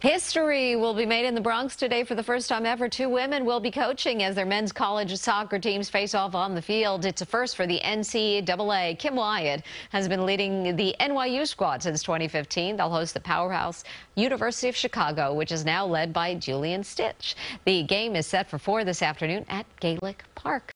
History will be made in the Bronx today. For the first time ever, two women will be coaching as their men's college soccer teams face off on the field. It's a first for the NCAA. Kim Wyatt has been leading the NYU squad since 2015. They'll host the powerhouse University of Chicago, which is now led by Julian Stitch. The game is set for 4 this afternoon at Gaelic Park.